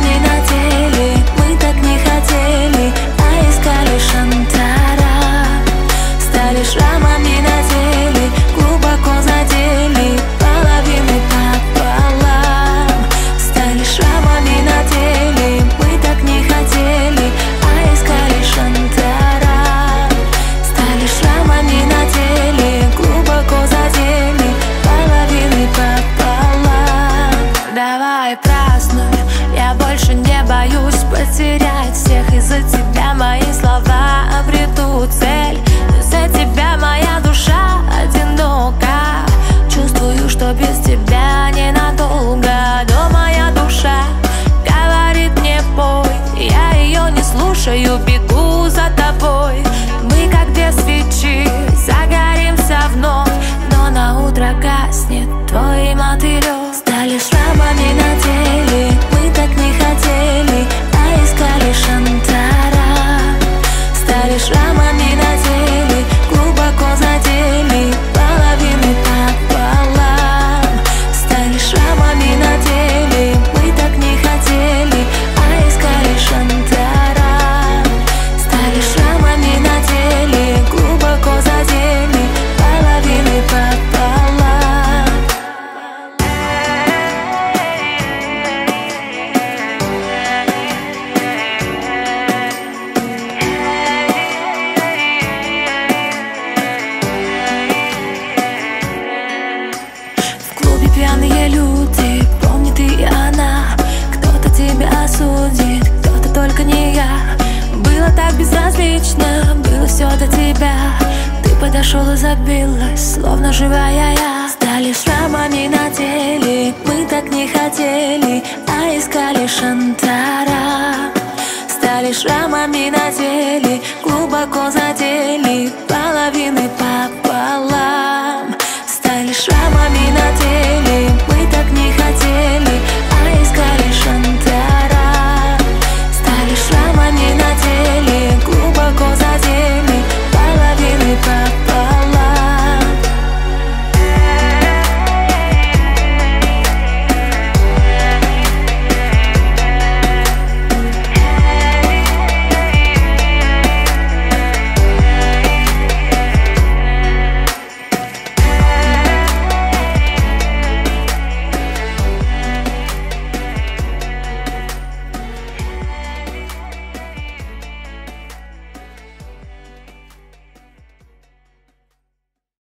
шрамами на теле. Мы так не хотели, а искали шантара. Стали шрамами на теле, глубоко задели, половины пополам. Стали шрамами на теле, мы так не хотели, а искали шантара. Стали шрамами на теле, глубоко задели, половины пополам. Давай празднуй, я больше не боюсь потерять всех. Из-за тебя мои слова обретут цель. Из-за тебя моя душа одинока. Чувствую, что без тебя ненадолго. Но моя душа говорит мне пой. Я ее не слушаю, бегу за тобой. Мы как две свечи, загоримся вновь, но на утро гаснет твой мотылек. Стали шрамами на теле, мы так не хотели, а искали шантара. Стали шрамами на теле, глубоко задели, половины пополам. Стали шрамами на теле, мы так не хотели, а искали шантара. Стали шрамами на теле, глубоко задели, половины пополам. В клубе пьяные люди, помни ты и она. Кто-то тебя осудит, кто-то только не я. Было так безразлично, было все до тебя. Ты подошел и забилась, словно живая я. Стали шрамами на теле, мы так не хотели, а искали шантара. Стали шрамами на теле, глубоко задели, половины пополам.